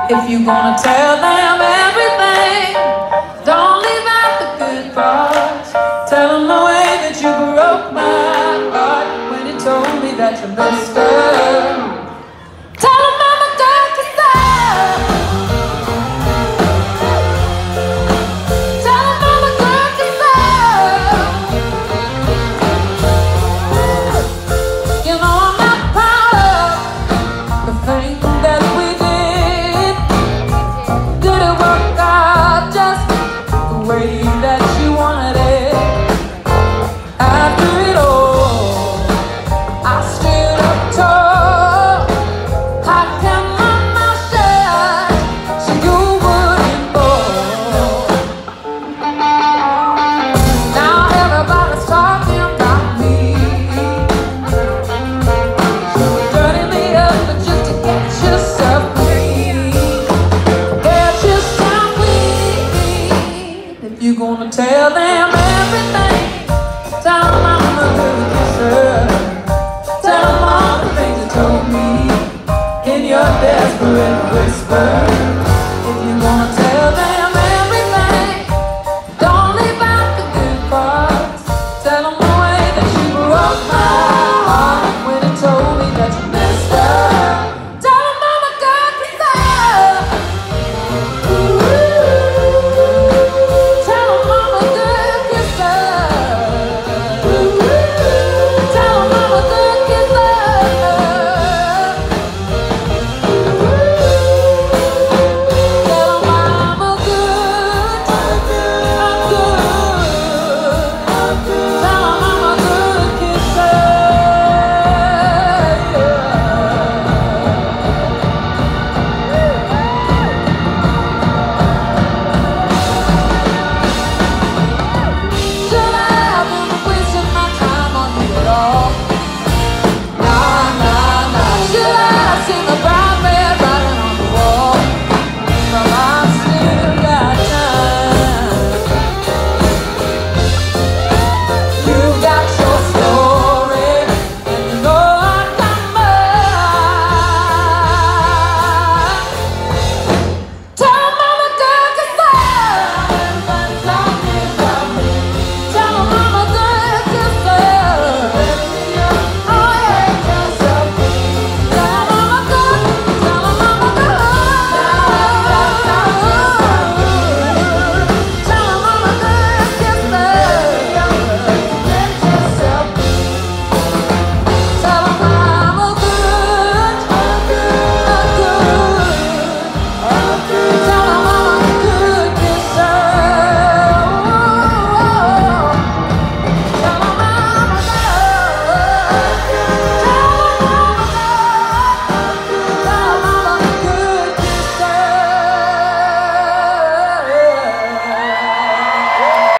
If you're gonna tell them everything, don't leave out the good parts. Tell them the way that you broke my heart when you told me that you missed her. Tell them I'm a dirty side. Tell them I'm a dirty side. You know I'm not proud of the thing that we did. Did it work out just the way that you wanted it? After it all, I stood up tall. How can my mouth shut so you wouldn't fall? Now everybody's talking about me. You were dirtying me up but just to get yourself clean. Get yourself clean. If you're gonna tell them everything, tell them I'm a good kisser. Tell them all the things you told me in your desperate whisper.